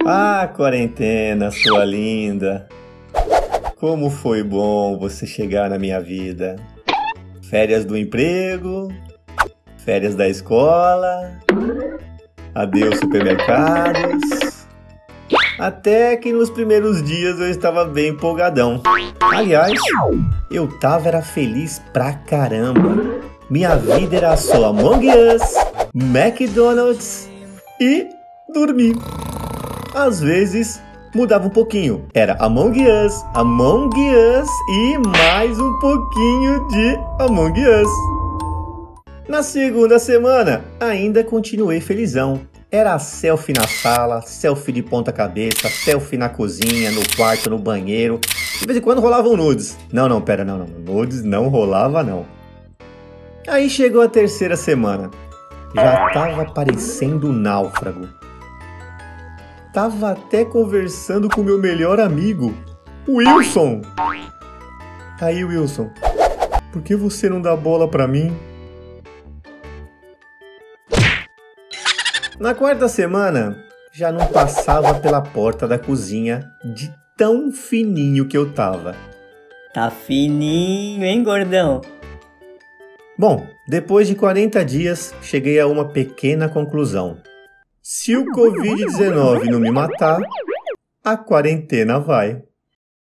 Ah, quarentena, sua linda. Como foi bom você chegar na minha vida. Férias do emprego, férias da escola, adeus supermercados. Até que nos primeiros dias eu estava bem empolgadão. Aliás, eu era feliz pra caramba. Minha vida era só Among Us, McDonald's e dormir. Às vezes mudava um pouquinho. Era Among Us e mais um pouquinho de Among Us. Na segunda semana, ainda continuei felizão. Era selfie na sala, selfie de ponta cabeça, selfie na cozinha, no quarto, no banheiro. De vez em quando rolavam nudes. Não. Nudes não rolava não. Aí chegou a terceira semana. Já tava parecendo um náufrago. Tava até conversando com meu melhor amigo, Wilson. Aí, Wilson, por que você não dá bola pra mim? Na quarta semana, já não passava pela porta da cozinha de tão fininho que eu tava. Tá fininho, hein, gordão? Bom, depois de 40 dias, cheguei a uma pequena conclusão. Se o Covid-19 não me matar, a quarentena vai.